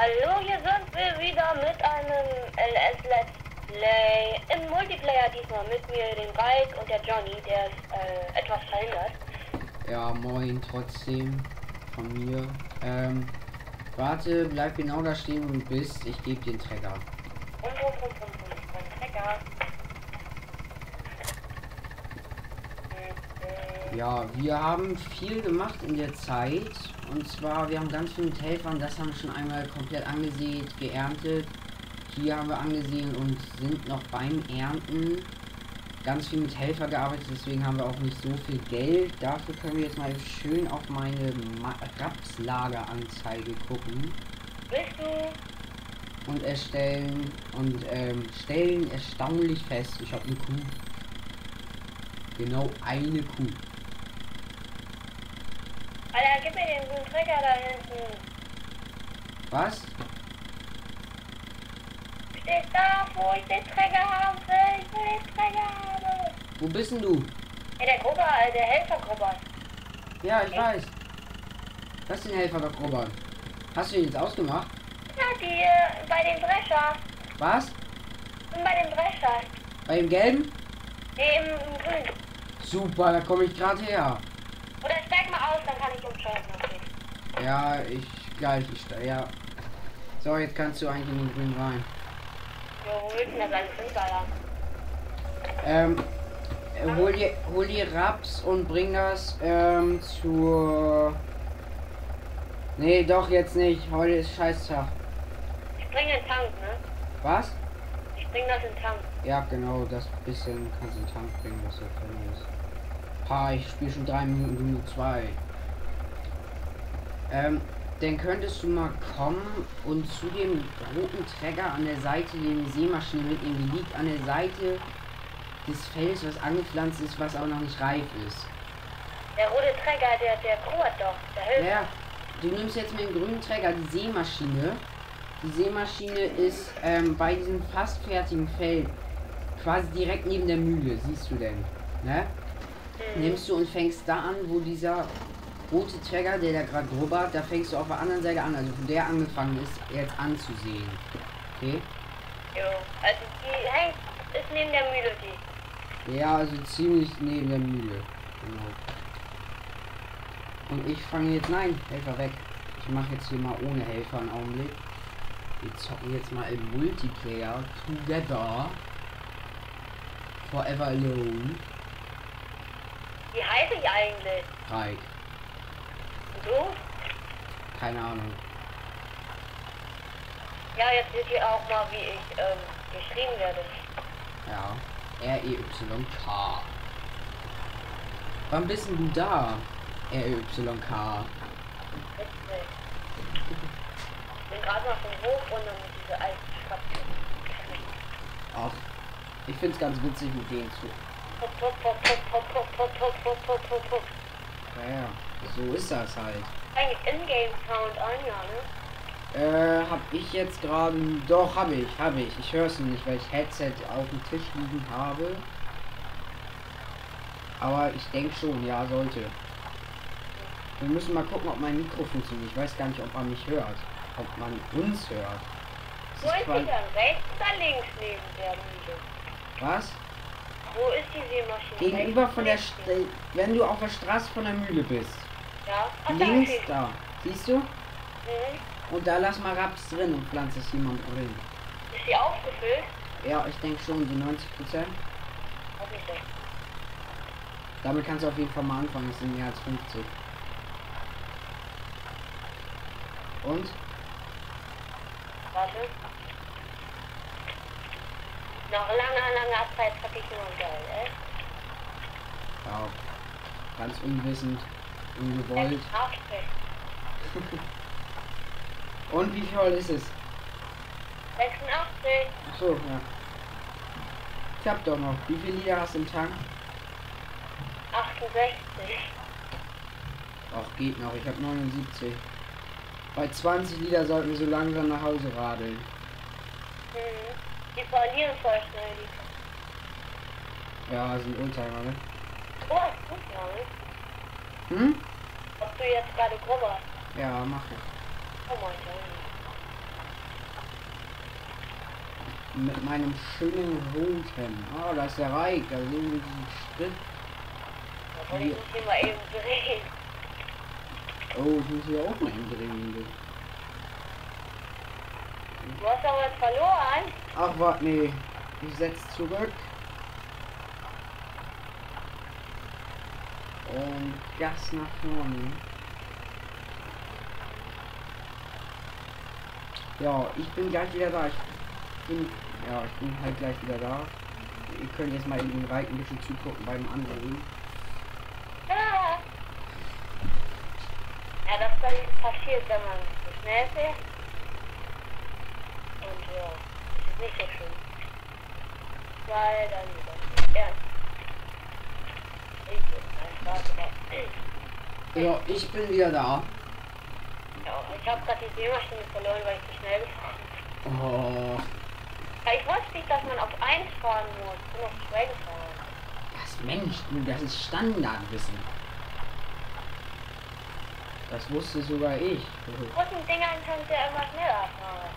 Hallo, hier sind wir wieder mit einem LS Let's Play im Multiplayer, diesmal mit mir, dem Reik und der Johnny, der ist etwas verhindert. Ja, moin trotzdem von mir. Warte, bleib genau da stehen, wo du bist. Ich gebe dir den Trecker. Trecker. Ja, wir haben viel gemacht in der Zeit. Und zwar, wir haben ganz viel mit Helfern, das haben wir schon einmal komplett angesehen, geerntet. Hier haben wir angesehen und sind noch beim Ernten. Ganz viel mit Helfer gearbeitet, deswegen haben wir auch nicht so viel Geld. Dafür können wir jetzt mal schön auf meine Rapslageranzeige gucken. Bist du? Und erstellen und stellen erstaunlich fest, ich habe eine Kuh. Genau eine Kuh. Alter, gib mir den grünen Trecker da hinten. Was? Steht da, wo ich den Trecker haben will. Ich will den Trecker haben. Wo bist denn du? Hey, der Gruppe, der Helfergruppe. Ja, ich weiß. Was ist den Helfer doch, Robert? Hast du ihn jetzt ausgemacht? Ja, die bei den Drescher. Was? Bin bei den Drescher. Bei dem Gelben? Nee, im Grün. Super, da komme ich gerade her. Oder steig mal aus, dann kann ich umschalten. Okay. Ja, gleich, ja. So, jetzt kannst du eigentlich in den Grün rein. Jo, wo willst du denn das alles hinballern? Hol die Raps und bring das zur... Nee, doch jetzt nicht. Heute ist Scheißtag. Ich bring den Tank, ne? Was? Ich bring das in den Tank. Ja, genau, das bisschen kannst du in den Tank bringen, was da drin ist. Ha, ich spiele schon 3 Minuten, du nur 2. Dann könntest du mal kommen und zu dem roten Trecker an der Seite die Sämaschine mitnehmen. Die liegt an der Seite des Felds, was angepflanzt ist, was aber noch nicht reif ist. Der rote Träger, der kurbelt doch. Der hilft. Ja, du nimmst jetzt mit dem grünen Träger die Sämaschine. Die Sämaschine ist bei diesem fast fertigen Feld quasi direkt neben der Mühle, siehst du denn, ne? Nimmst du und fängst da an, wo dieser rote Träger, der da gerade drüber, da fängst du auf der anderen Seite an, also wo der angefangen ist, jetzt anzusehen. Okay? Jo, also die hängt, ist neben der Mühle, die. Ja, also ziemlich neben der Mühle. Genau. Und ich fange jetzt, nein, Helfer weg. Ich mache jetzt hier mal ohne Helfer einen Augenblick. Wir zocken jetzt mal im Multiplayer together. Forever alone. Wie heiße ich eigentlich? Reik. Und du? Keine Ahnung. Ja, jetzt seht ihr auch mal, wie ich geschrieben werde. Ja. R-E-Y-K. Wann bist denn du da? R-E-Y-K. Witzig. Ich bin gerade noch vom Hof und dann diese alten Schrappen. Ach, ich find's ganz witzig mit denen zu. Ja, so ist das halt. Eigentlich In-Game Sound an, ja, ne? Hab ich jetzt gerade... Doch, hab ich. Ich höre es nicht, weil ich Headset auf dem Tisch liegen habe. Aber ich denke schon, ja, sollte. Wir müssen mal gucken, ob mein Mikro funktioniert. Ich weiß gar nicht, ob man mich hört. Ob man uns hört. Wo ist die dann? Rechts oder links neben der Mühle? Was? Wo ist die Sämaschine? Gegenüber Rechts von oder der... links? Wenn du auf der Straße von der Mühle bist. Ja. Ach, Links okay. da. Siehst du? Mhm. Und da lass mal Raps drin und pflanzt es jemand drin. Ist die aufgefüllt? Ja, ich denke schon, die 90%. Hoffentlich. Damit kannst du auf jeden Fall mal anfangen, das sind mehr als 50. Und? Warte. Nach langer Zeit hatte ich nur geil, ey. Ja, ganz unwissend, ungewollt. 86. Und wie viel ist es? 86. Ach so, ja. Klappt doch noch. Wie viele Liter hast du im Tank? 68. Ach, geht noch. Ich habe 79. Bei 20 Liter sollten wir so langsam nach Hause radeln. Mhm. Die verlieren voll schnell, die. Ja, sind Oldtimer, ne? Oh, gut, ja, ne? Hm? Ob du jetzt gerade Gruppe hast? Ja, mach ich. Oh mein Gott. Mit meinem schönen roten. Ah, da ist der Reik. Da sehen wir diesen Schritt. Da wollte ich mich hier mal eben drehen. Oh, ich muss hier auch mal drehen. Du hast aber jetzt verloren. Ach, warte, nee. Ich setz zurück. Und Gas nach vorne. Ja, ich bin gleich wieder da. Ich bin halt gleich wieder da. Ihr könnt jetzt mal in den Reiten ein bisschen zugucken beim anderen. Ja. Ja, das passiert, wenn man zu schnell fährt. Und ja, ist nicht so schön. Weil dann wieder ernst. Ja, ich bin wieder da. Ja, ich habe gerade die Seemaschine verloren, weil ich zu schnell gefahren bin. Oh, Ja, ich wusste nicht, dass man auf 1 fahren muss. Ich bin auf 2 gefahren. das Mensch, du, das ist Standardwissen. Das wusste sogar ich. Großen Dingern kannst du ja immer schneller fahren.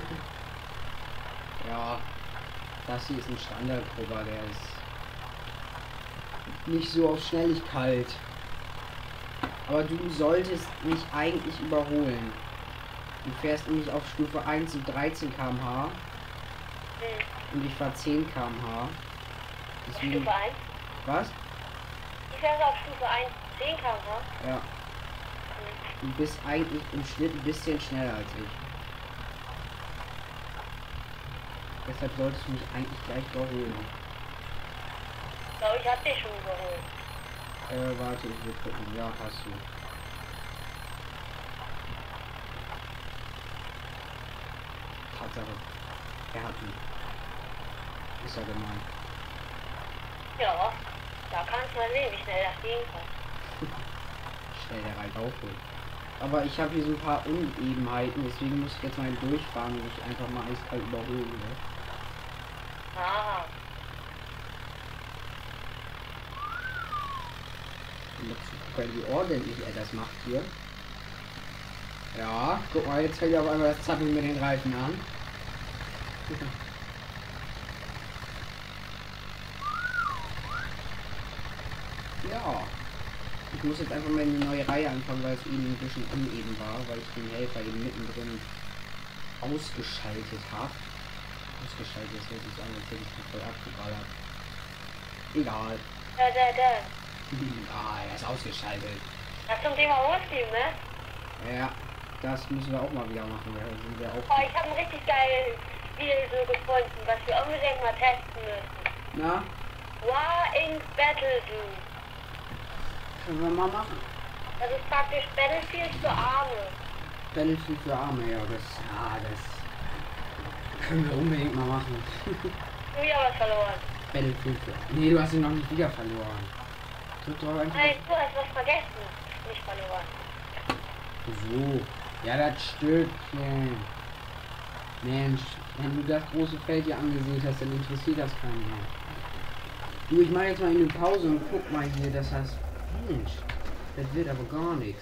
Ja, das hier ist ein Standardprober, der ist nicht so auf Schnelligkeit. Aber du solltest mich eigentlich überholen. Du fährst nämlich auf Stufe 1 und 13 km/h und ich fahre 10 km/h. Auf Stufe 1? Was? Ich fähre auf Stufe 1 10 km/h. Ja. Du bist eigentlich im Schnitt ein bisschen schneller als ich. Deshalb solltest du mich eigentlich gleich überholen. Ich glaube, ich hab dich schon überholt. Warte, ich will gucken. Ja, hast du. Tatsache. Er hat ihn. Ist ja gemein. Ja, da kannst du mal sehen, wie schnell das gehen kann. Schnell der Reif aufholen. Aber ich habe hier so ein paar Unebenheiten, deswegen muss ich jetzt mal durchfahren und ich einfach mal eiskalt überholen. Ne? Aha. Und jetzt gucken, wie ordentlich er das macht hier. Ja, guck mal, jetzt fällt ja auf einmal das Zappeln mit den Reifen an. Ja. Ich muss jetzt einfach mal in die neue Reihe anfangen, weil es eben ein bisschen uneben war, weil ich den Helfer eben mittendrin ausgeschaltet habe. Ausgeschaltet, das hört sich an, als hätte ich ihn voll abgeballert. Egal. Da. Ah, er ist ausgeschaltet. Das zum Thema Hochschieben, ne? Ja, das müssen wir auch mal wieder machen. Da sind wir auch. Oh, ich habe ein richtig geiles Spiel so gefunden, was wir unbedingt mal testen müssen. Na, War in Battlefield. können wir mal machen. Das ist praktisch Battlefield für Arme. Battlefield für Arme, ja, das können wir unbedingt mal machen. Du wieder was verloren. Battlefield für. Nee, du hast ihn noch nicht wieder verloren. Drück doch einfach. Nein, du hast was vergessen. Nicht verloren. So. Ja, das Stückchen. Mensch, wenn du das große Feld hier angesehen hast, dann interessiert das keinen mehr. Du, ich mache jetzt mal eine Pause und guck mal hier, dass das. Mensch, das wird aber gar nichts.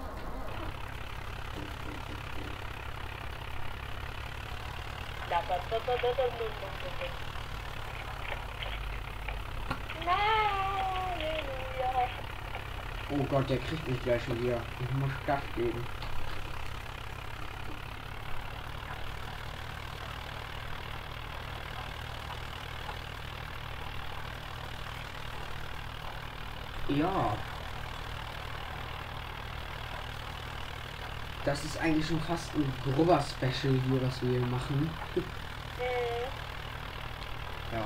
Halleluja. Oh Gott, der kriegt mich gleich schon wieder. Ich muss Gas geben. Ja. Das ist eigentlich schon fast ein grober Special hier, was wir hier machen. Ja.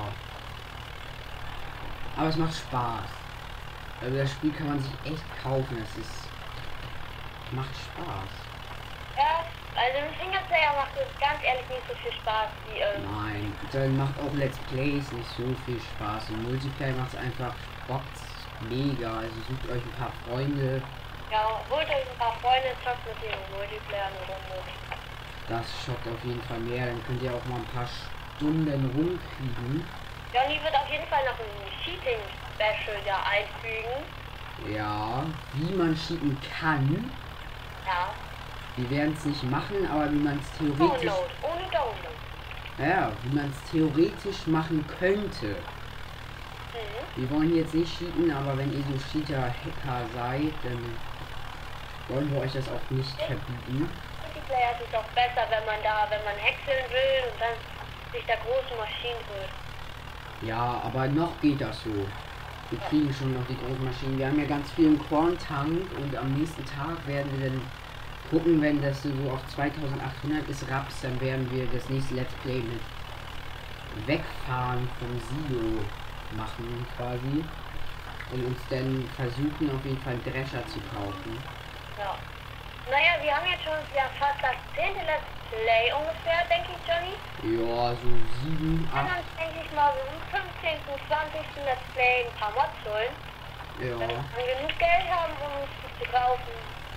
Aber es macht Spaß. Also das Spiel kann man sich echt kaufen. Es ist. Macht Spaß. Ja, also im Singleplayer macht es ganz ehrlich nicht so viel Spaß wie Nein, dann macht auch Let's Plays nicht so viel Spaß. Im Multiplayer macht es einfach bockt's mega. Also sucht euch ein paar Freunde. ja, holt euch ein paar Freunde, zockt mit dem Multiplayer eine Runde. Das schockt auf jeden Fall mehr. Dann könnt ihr auch mal ein paar Stunden rumkriegen. Johnny wird auf jeden Fall noch ein Cheating-Special da einfügen. Ja, wie man cheaten kann. Ja. Wir werden es nicht machen, aber wie man es theoretisch. Download, ohne Download. Ja, wie man es theoretisch machen könnte. Wir wollen jetzt nicht cheaten, aber wenn ihr so Cheater-Hacker seid, dann wollen wir euch das auch nicht verbieten. Multiplayer ist es auch besser, wenn man häckseln will und dann sich da große Maschinen holt. Ja, aber noch geht das so. Wir kriegen schon noch die großen Maschinen. Wir haben ja ganz viel im Korntank und am nächsten Tag werden wir dann gucken, wenn das so auf 2800 ist, Raps, dann werden wir das nächste Let's Play mit Wegfahren vom Silo machen quasi. Und uns dann versuchen, auf jeden Fall einen Drescher zu kaufen. Ja. Naja, wir haben jetzt schon fast das 10. Let's Play ungefähr, denke ich, Johnny. Ja, so 7, Dann 8. denke ich mal, so am 15., 20. Let's Play ein paar Mods holen. Ja. Wenn wir genug Geld haben, um uns die zu kaufen.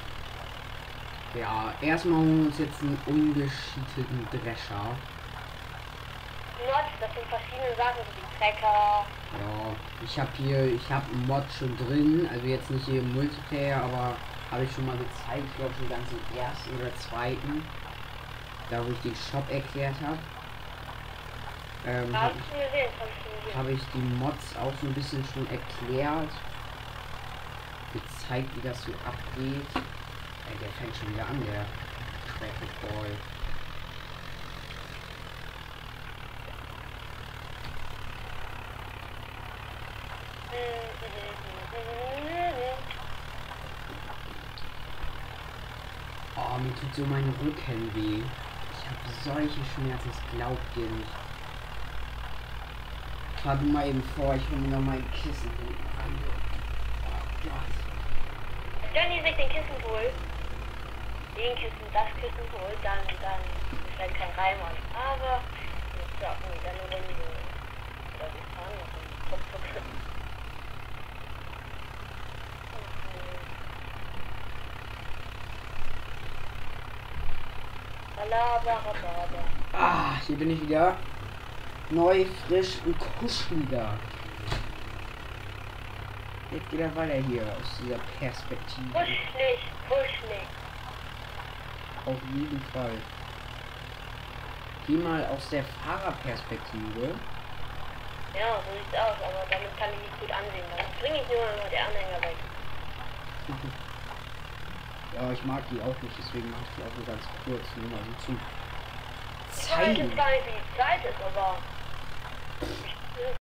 Ja, erstmal holen wir uns jetzt einen ungescheaterten Drescher. Mods, das sind verschiedene Sachen, so wie Trecker. Ja, ich habe einen Mod schon drin, also jetzt nicht hier im Multiplayer, aber habe ich schon mal gezeigt, ich glaube schon ganz im ersten oder zweiten, da wo ich den Shop erklärt habe. Habe ich die Mods auch so ein bisschen schon erklärt, gezeigt, wie das so abgeht. Ey, der fängt schon wieder an, der Traffic Boy. Oh, mir tut so mein Rücken weh. Ich habe solche Schmerzen, das glaubt ihr nicht. Fahr du mal eben vor, ich hole mir noch mein Kissen hinten ran. Oh Gott. Johnny sich den Kissen holt, den Kissen, das Kissen holt, dann ist halt kein Reim an. Aber jetzt sagen wir dann nur den oder die Fahne und Kopf. Ah, hier bin ich wieder. Neu, frisch und kuscheliger. Jetzt geht er weiter hier aus dieser Perspektive. Kuschelig. Auf jeden Fall. Geh mal aus der Fahrerperspektive. Ja, so sieht's aus, aber damit kann ich nicht gut ansehen. Dann bringe ich nur immer der Anhänger weg. Ja, ich mag die auch nicht, deswegen mache ich die auch nur ganz kurz, nur mal so zum Ich weiß Zeigen. jetzt gar nicht, wie die Zeit ist, aber